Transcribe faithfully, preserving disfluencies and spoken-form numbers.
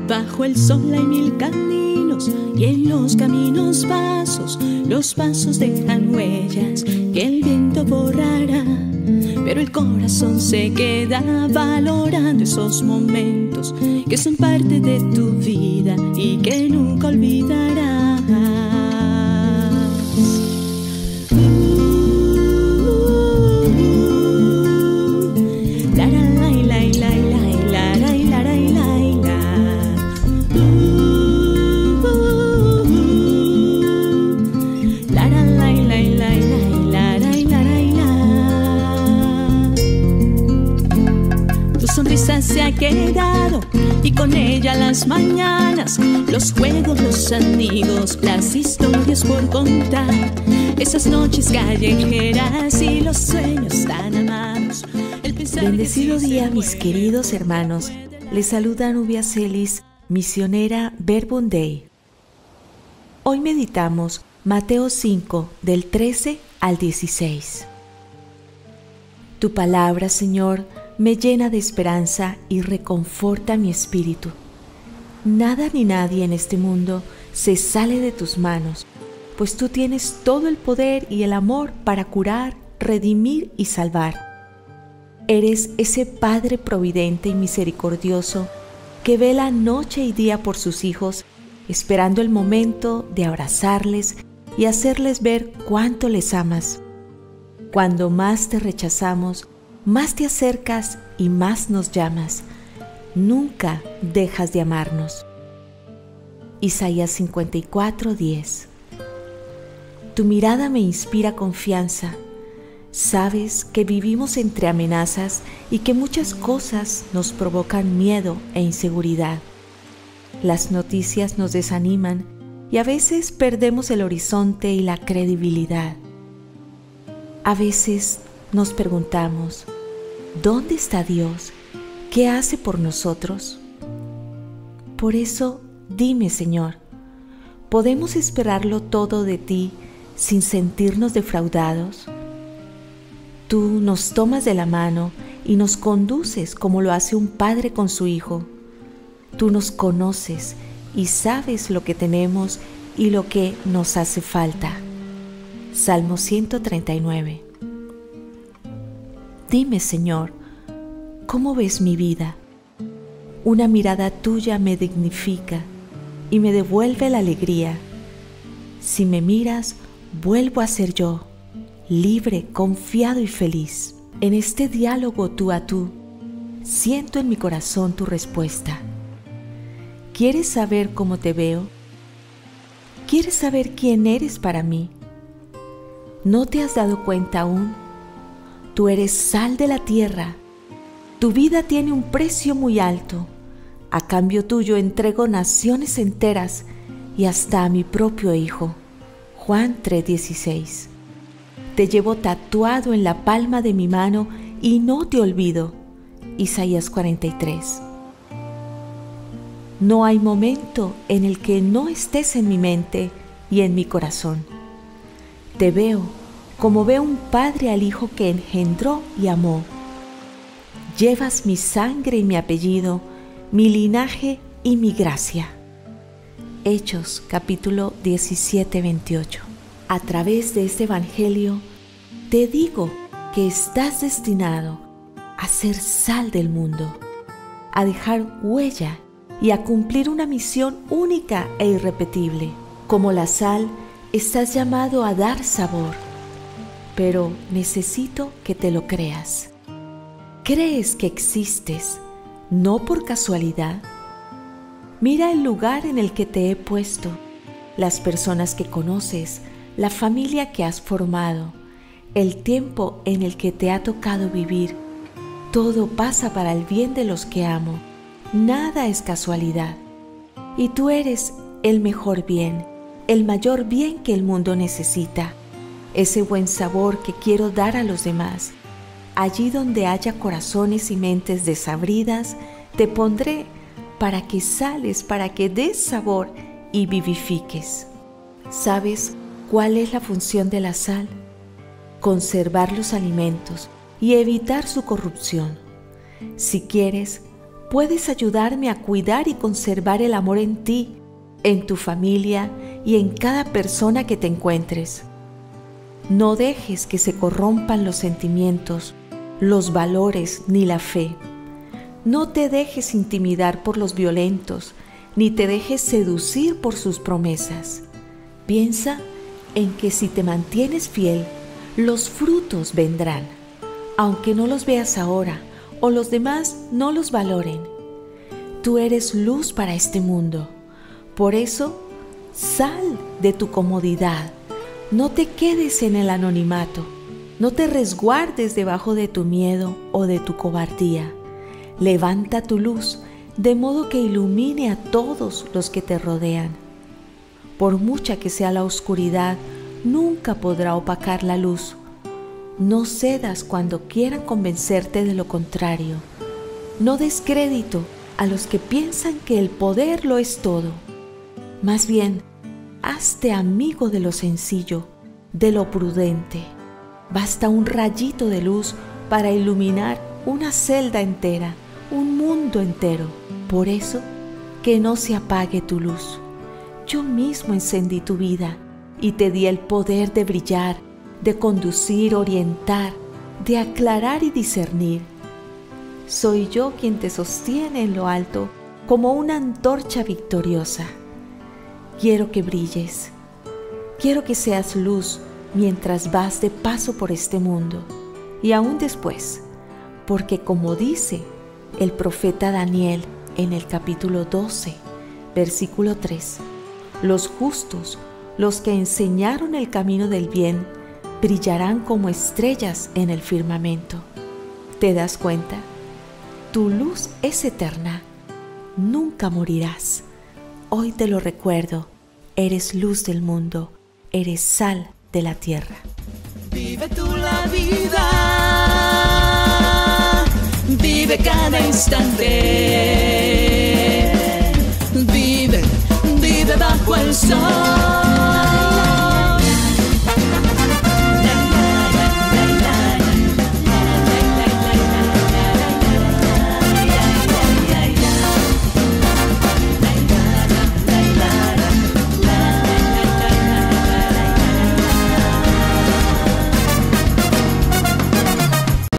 Bajo el sol hay mil caminos y en los caminos pasos. Los pasos dejan huellas que el viento borrará, pero el corazón se queda valorando esos momentos que son parte de tu vida y que nunca olvidarás. Se ha quedado y con ella las mañanas, los juegos, los amigos, las historias por contar, esas noches callejeras y los sueños tan amados. Bendecido día, mis queridos hermanos. Les saluda Nubia Celis, misionera Verbum Dei. Hoy meditamos Mateo cinco, del trece al dieciséis. Tu palabra, Señor, me llena de esperanza y reconforta mi espíritu. Nada ni nadie en este mundo se sale de tus manos, pues tú tienes todo el poder y el amor para curar, redimir y salvar. Eres ese Padre providente y misericordioso que vela noche y día por sus hijos, esperando el momento de abrazarles y hacerles ver cuánto les amas. Cuando más te rechazamos, más te acercas y más nos llamas. Nunca dejas de amarnos. Isaías cincuenta y cuatro, diez. Tu mirada me inspira confianza. Sabes que vivimos entre amenazas y que muchas cosas nos provocan miedo e inseguridad. Las noticias nos desaniman y a veces perdemos el horizonte y la credibilidad. A veces nos preguntamos, ¿dónde está Dios? ¿Qué hace por nosotros? Por eso, dime, Señor, ¿podemos esperarlo todo de ti sin sentirnos defraudados? Tú nos tomas de la mano y nos conduces como lo hace un padre con su hijo. Tú nos conoces y sabes lo que tenemos y lo que nos hace falta. Salmo ciento treinta y nueve. Dime, Señor, ¿cómo ves mi vida? Una mirada tuya me dignifica y me devuelve la alegría. Si me miras, vuelvo a ser yo, libre, confiado y feliz. En este diálogo tú a tú, siento en mi corazón tu respuesta. ¿Quieres saber cómo te veo? ¿Quieres saber quién eres para mí? ¿No te has dado cuenta aún? Tú eres sal de la tierra. Tu vida tiene un precio muy alto. A cambio tuyo entrego naciones enteras y hasta a mi propio hijo. Juan tres dieciséis. Te llevo tatuado en la palma de mi mano y no te olvido. Isaías cuarenta y tres. No hay momento en el que no estés en mi mente y en mi corazón. Te veo como ve un padre al hijo que engendró y amó. Llevas mi sangre y mi apellido, mi linaje y mi gracia. Hechos capítulo diecisiete, veintiocho. A través de este evangelio te digo que estás destinado a ser sal del mundo, a dejar huella y a cumplir una misión única e irrepetible. Como la sal, estás llamado a dar sabor. Pero necesito que te lo creas. ¿Crees que existes, no por casualidad? Mira el lugar en el que te he puesto, las personas que conoces, la familia que has formado, el tiempo en el que te ha tocado vivir. Todo pasa para el bien de los que amo. Nada es casualidad. Y tú eres el mejor bien, el mayor bien que el mundo necesita. Ese buen sabor que quiero dar a los demás. Allí donde haya corazones y mentes desabridas, te pondré para que sales, para que des sabor y vivifiques. ¿Sabes cuál es la función de la sal? Conservar los alimentos y evitar su corrupción. Si quieres, puedes ayudarme a cuidar y conservar el amor en ti, en tu familia y en cada persona que te encuentres. No dejes que se corrompan los sentimientos, los valores ni la fe. No te dejes intimidar por los violentos, ni te dejes seducir por sus promesas. Piensa en que si te mantienes fiel, los frutos vendrán, aunque no los veas ahora o los demás no los valoren. Tú eres luz para este mundo. Por eso, sal de tu comodidad. No te quedes en el anonimato. No te resguardes debajo de tu miedo o de tu cobardía. Levanta tu luz de modo que ilumine a todos los que te rodean. Por mucha que sea la oscuridad, nunca podrá opacar la luz. No cedas cuando quieran convencerte de lo contrario. No des crédito a los que piensan que el poder lo es todo. Más bien, hazte amigo de lo sencillo, de lo prudente. Basta un rayito de luz para iluminar una celda entera, un mundo entero. Por eso, que no se apague tu luz. Yo mismo encendí tu vida y te di el poder de brillar, de conducir, orientar, de aclarar y discernir. Soy yo quien te sostiene en lo alto como una antorcha victoriosa. Quiero que brilles. Quiero que seas luz mientras vas de paso por este mundo y aún después, porque como dice el profeta Daniel en el capítulo doce, versículo tres, los justos, los que enseñaron el camino del bien, brillarán como estrellas en el firmamento. ¿Te das cuenta? Tu luz es eterna. Nunca morirás. Hoy te lo recuerdo. Eres luz del mundo. Eres sal de la tierra. Vive tú la vida. Vive cada instante. Vive, vive bajo el sol.